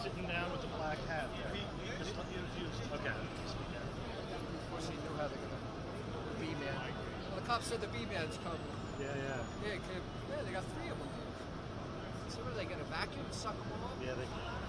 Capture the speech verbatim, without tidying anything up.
sitting down with the black hat there. Just let you use. Okay. Of course, he knew how they're gonna. The B-man. Well, the cop said the B-man's coming. Yeah, yeah. Yeah, yeah, they got three of them. So what are they gonna vacuum and suck them all up? Yeah, they.